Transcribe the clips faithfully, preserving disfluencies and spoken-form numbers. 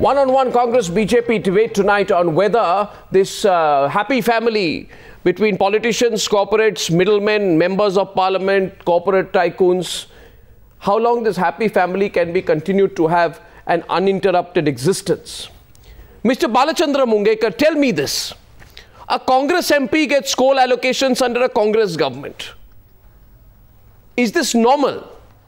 One-on-one Congress B J P debate tonight on whether this uh, happy family between politicians, corporates, middlemen, members of parliament, corporate tycoons, how long this happy family can be continued to have an uninterrupted existence. Mister Balachandra Mungekar, tell me this. A Congress M P gets coal allocations under a Congress government. Is this normal?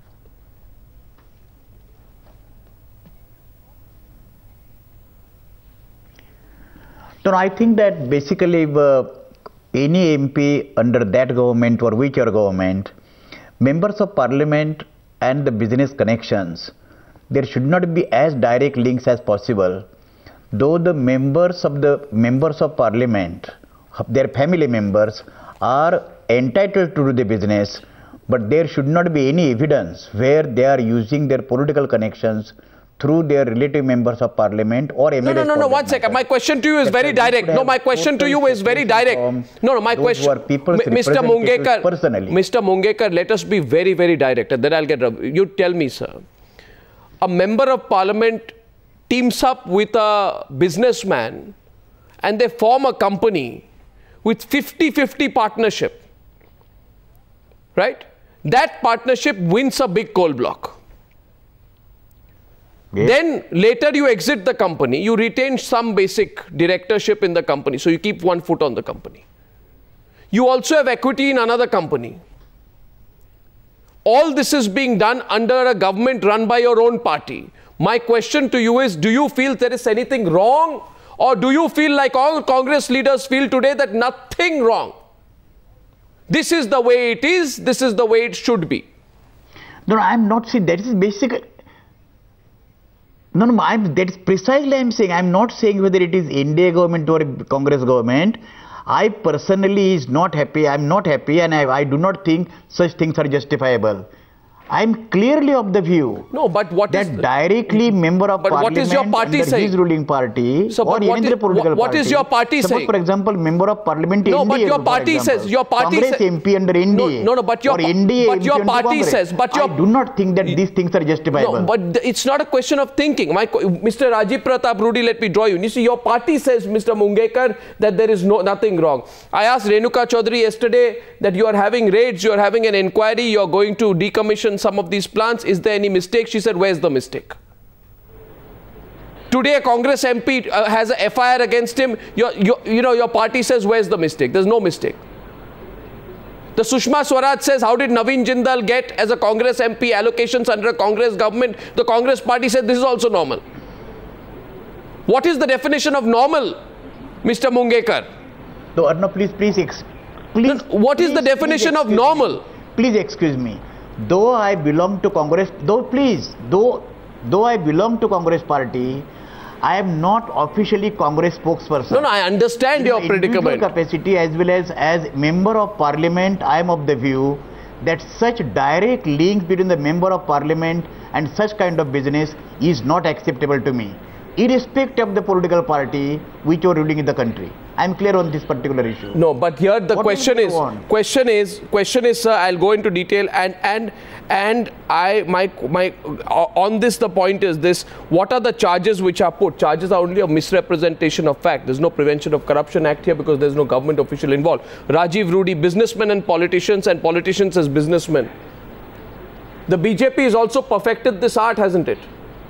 No, I think that basically uh, any M P under that government or whichever government, members of parliament and the business connections, there should not be as direct links as possible. Though the members of the members of parliament, their family members, are entitled to do the business, but there should not be any evidence where they are using their political connections through their relative members of parliament or M L As. No, no, no, no, one second. My question to you is very direct. No, my question to you is very direct. No, no, my question, Mister Mungekar, personally. Mister Mungekar, let us be very, very direct, and then I'll get, you tell me, sir. A member of parliament teams up with a businessman and they form a company with fifty fifty partnership, right? That partnership wins a big coal block. Yes. Then later you exit the company, you retain some basic directorship in the company, so you keep one foot on the company. You also have equity in another company. All this is being done under a government run by your own party. My question to you is, do you feel there is anything wrong, or do you feel like all Congress leaders feel today that nothing wrong? This is the way it is, this is the way it should be. No, no, I'm not saying that is basic. No, no, I'm, that's precisely I'm saying. I'm not saying whether it is India government or Congress government. I personally is not happy. I'm not happy, and I, I do not think such things are justifiable. I'm clearly of the view no, but what that is the, directly member of but parliament what is your party under saying? His ruling party so, or any other political what, what party. is your party Suppose, saying? for example, member of parliament no, N D A. But your party says your party Congress say, M P under N D A. No, no, no but your, N D A but your party says. But your, I do not think that these things are justifiable. No, but it's not a question of thinking. My, Mister Rajiv Pratap Rudy, let me draw you. You see, your party says, Mister Mungekar, that there is no nothing wrong. I asked Renuka Chaudhary yesterday that you are having raids, you are having an inquiry, you are going to decommission some of these plants. Is there any mistake? She said, where's the mistake? Today a Congress M P uh, has an F I R against him. Your, your, you know, your party says, where's the mistake? There's no mistake. The Sushma Swaraj says, how did Naveen Jindal get as a Congress M P allocations under a Congress government? The Congress party said this is also normal. What is the definition of normal, Mister Mungekar? No, no, please, please, ex please. No, what please, is the definition of normal? Me. Please excuse me. Though I belong to Congress, though please, though, though I belong to Congress party, I am not officially Congress spokesperson. No, no, I understand in your predicament. Capacity as well as as member of parliament, I am of the view that such direct links between the member of parliament and such kind of business is not acceptable to me, irrespective of the political party which are ruling in the country. I am clear on this particular issue. No, but here the what question is, question is, question is, sir, I'll go into detail, and and and I my my on this the point is this: what are the charges which are put? Charges are only a misrepresentation of fact. There's no Prevention of Corruption Act here because there's no government official involved. Rajiv Rudy, businessmen and politicians, and politicians as businessmen. The B J P has also perfected this art, hasn't it?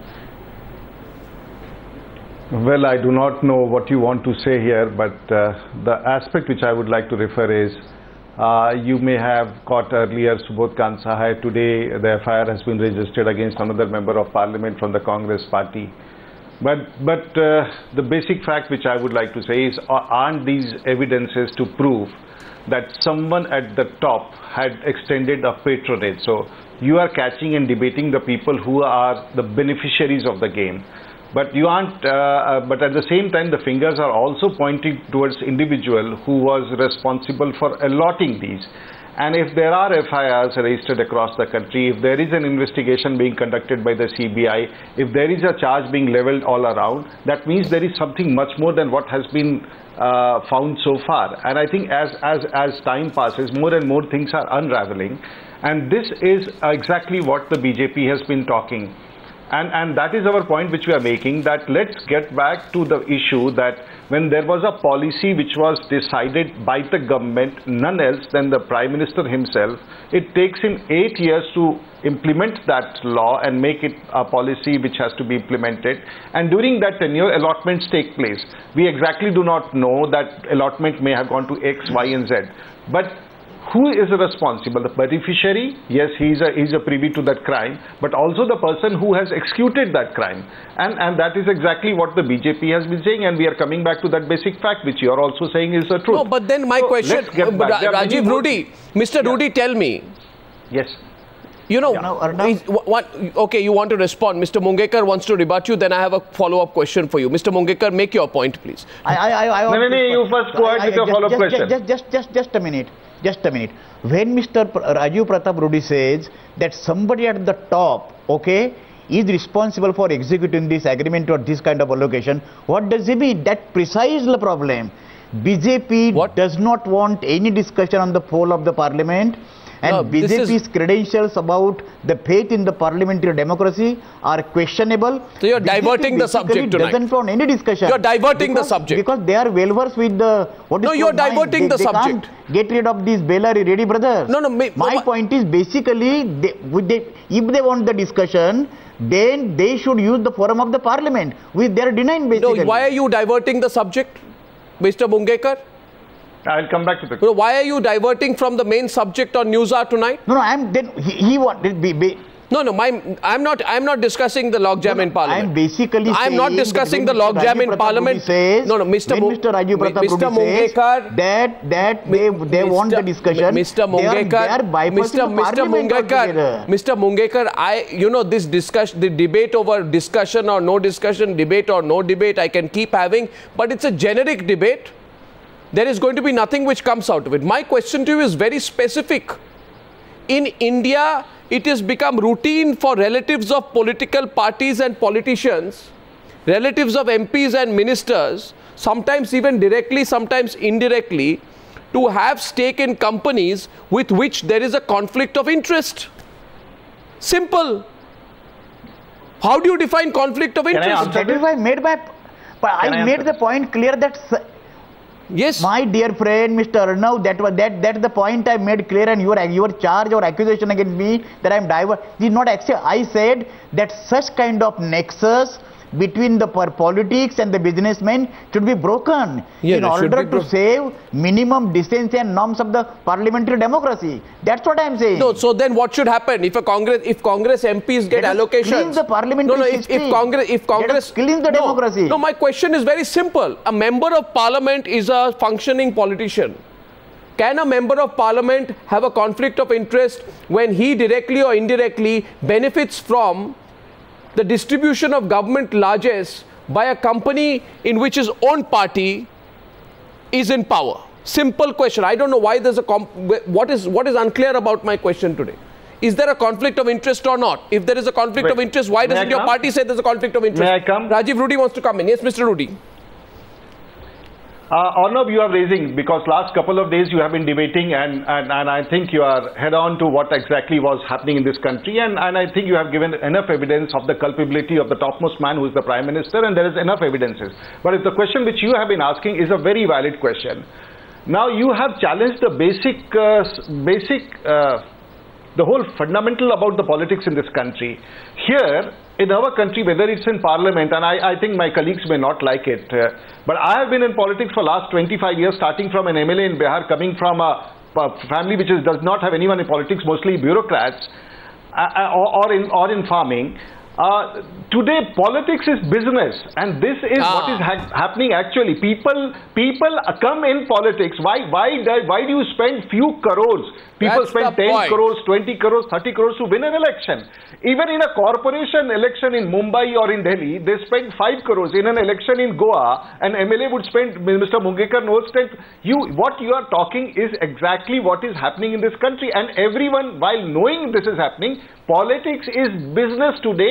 Well, I do not know what you want to say here, but uh, the aspect which I would like to refer is, uh, you may have caught earlier Subodh Kant Sahai. Today the F I R has been registered against another member of parliament from the Congress party. But, but uh, the basic fact which I would like to say is, aren't these evidences to prove that someone at the top had extended a patronage? So you are catching and debating the people who are the beneficiaries of the game. But you aren't, uh, uh, but at the same time, the fingers are also pointing towards individual who was responsible for allotting these. And if there are F I Rs registered across the country, if there is an investigation being conducted by the C B I, if there is a charge being leveled all around, that means there is something much more than what has been uh, found so far. And I think as, as, as time passes, more and more things are unraveling. And this is exactly what the B J P has been talking. And, and that is our point which we are making, that let's get back to the issue that when there was a policy which was decided by the government, none else than the Prime Minister himself, it takes him eight years to implement that law and make it a policy which has to be implemented. And during that tenure, allotments take place. We exactly do not know that allotment may have gone to X, Y, and Z. But who is responsible? The beneficiary? Yes, he is a, he's a privy to that crime, but also the person who has executed that crime. And, and that is exactly what the B J P has been saying, and we are coming back to that basic fact, which you are also saying is the truth. No, but then my so question, Ra Rajiv Rudy, Mister Yeah. Rudy, tell me. Yes. You know, yeah. is, what, okay, you want to respond. Mister Mungekar wants to rebut you, then I have a follow-up question for you. Mister Mungekar, make your point, please. I, I, I, I no, no, no, you first go ahead with your follow-up question. Just, just, just, just a minute. Just a minute. When Mister Rajiv Pratap Rudy says that somebody at the top, okay, is responsible for executing this agreement or this kind of allocation, what does he mean? That precisely the problem. B J P what? does not want any discussion on the floor of the parliament. And no, B J P's is... credentials about the faith in the parliamentary democracy are questionable. So you're diverting the subject tonight. Doesn't want any discussion. You're diverting because, the subject. Because they are well versed with the... What is no, you're diverting they, the they subject. Can't get rid of these Bellary Reddy brothers. No, no. Me, my no, point is basically, they, would they, if they want the discussion, then they should use the forum of the parliament, which they are denying basically. No, why are you diverting the subject, Mister Mungekar? I'll come back to the... So why are you diverting from the main subject on Newshour tonight? No, no, I'm... Then he, he wanted... Be, be, no, no, my, I'm not I'm not discussing the logjam no, in Parliament. I'm basically I'm not discussing the logjam in Parliament. Says, no, no, Mister When Mister Rajiv Pratap Mister Mungekar that, that they, they want the discussion. Mister Mungekar, they are, they are Mister Mister Mungekar, Mister Mungekar, I, you know, this discussion, the debate over discussion or no discussion, debate or no debate, I can keep having, but it's a generic debate. There is going to be nothing which comes out of it. My question to you is very specific. In India, it has become routine for relatives of political parties and politicians, relatives of M Ps and ministers, sometimes even directly, sometimes indirectly, to have stake in companies with which there is a conflict of interest. Simple. How do you define conflict of interest? That is why I made my, I, I made the point clear that... Yes. My dear friend, Mister Arnav, that was that that's the point I made clear, and your your charge or accusation against me that I am diver did not accept. I said that such kind of nexus between the politics and the businessmen should be broken yeah, in order to save minimum decency and norms of the parliamentary democracy. That's what I am saying. No, so then what should happen if a Congress if Congress M Ps get allocations? Clean the parliamentary no, no, if, if Congress if Congress clean the no, democracy. No, my question is very simple. A member of parliament is a functioning politician. Can a member of parliament have a conflict of interest when he directly or indirectly benefits from the distribution of government largesse by a company in which his own party is in power? Simple question. I don't know why there's a comp what is what is unclear about my question today. Is there a conflict of interest or not? If there is a conflict Wait, of interest, why doesn't your party say there's a conflict of interest? May I come? Rajiv Rudy wants to come in. Yes, Mister Rudy. Uh, Arnav, you are raising, because last couple of days you have been debating, and, and, and I think you are head on to what exactly was happening in this country, and, and I think you have given enough evidence of the culpability of the topmost man who is the Prime Minister, and there is enough evidences. But if the question which you have been asking is a very valid question. Now you have challenged the basic, uh, basic uh, the whole fundamental about the politics in this country. Here, in our country, whether it's in parliament, and I, I think my colleagues may not like it, uh, but I have been in politics for last twenty-five years, starting from an M L A in Bihar, coming from a, a family which is, does not have anyone in politics, mostly bureaucrats, uh, or, or, in, or in farming. Uh, today, politics is business, and this is ah. what is ha happening actually. People, people come in politics. Why, why, why do you spend few crores? People That's spend ten crores, twenty crores, thirty crores to win an election. Even in a corporation election in Mumbai or in Delhi, they spend five crores. In an election in Goa, an M L A would spend, Mister Mungekar knows that you, what you are talking is exactly what is happening in this country. And everyone, while knowing this is happening, politics is business today.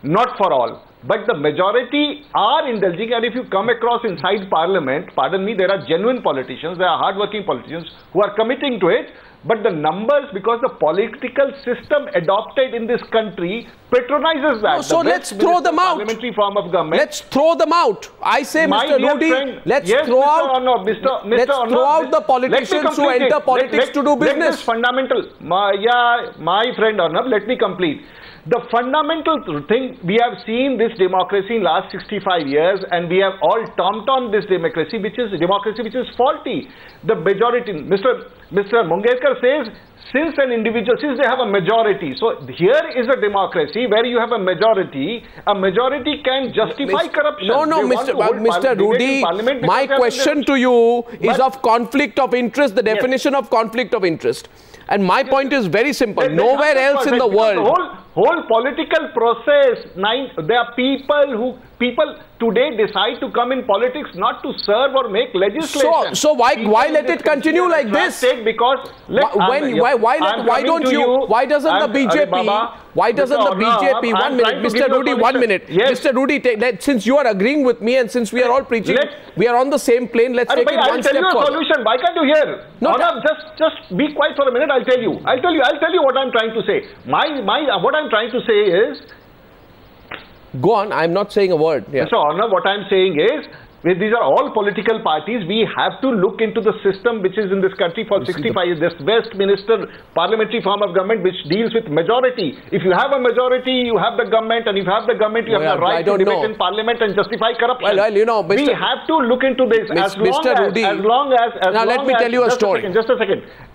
not for all. But the majority are indulging, and if you come across inside parliament, pardon me, there are genuine politicians, there are hardworking politicians who are committing to it, but the numbers, because the political system adopted in this country patronizes that. No, so let's throw them out. Parliamentary form of government. Let's throw them out. I say, My Mister dear Rudy, friend, let's yes, throw Mister out. Arnab, Mister Let's Mister throw Arnab, out the politicians who enter it. politics let, let, to do business. Let this fundamental, my, yeah, my friend Arnab, let me complete. The fundamental thing, we have seen this democracy in last sixty-five years, and we have all tomped on this democracy, which is democracy which is faulty. The majority, Mister Mister Mongelkar says, since an individual, since they have a majority, so here is a democracy where you have a majority, a majority can justify Mister corruption. No, no, They Mister Mister Rudy, my question to you is of conflict of interest, the definition yes. of conflict of interest. And my yes. point is very simple. There, Nowhere else in the world. The whole, whole political process, nine, there are people who, people today decide to come in politics not to serve or make legislation. So, so why, why let it continue like this? Because let, when, why, why, let, why don't you, you, why doesn't I'm, the B J P, Baba, why doesn't Mister the B J P, one minute, Mister Rudy, one minute. Yes. Mister Rudy, take, let, since you are agreeing with me and since we are all preaching, let, we are on the same plane, let's take it I'll one step step forward. I'll tell you a solution. Why can't you hear? No, Arnab, just, just be quiet for a minute. I'll tell you. I'll tell you. I'll tell you what I'm trying to say. My, my, uh, what I'm trying to say is. Go on. I'm not saying a word. Yeah. Mister Arnab, what I'm saying is, these are all political parties. We have to look into the system which is in this country for sixty-five years. This Westminster parliamentary form of government which deals with majority. If you have a majority, you have the government, and if you have the government, you have well, the right to debate know. in parliament and justify corruption. Well, well you know, Mister we have to look into this. As long Mister as, Rudy, as long as, as now long let me as, tell you a just story. A second, just a second.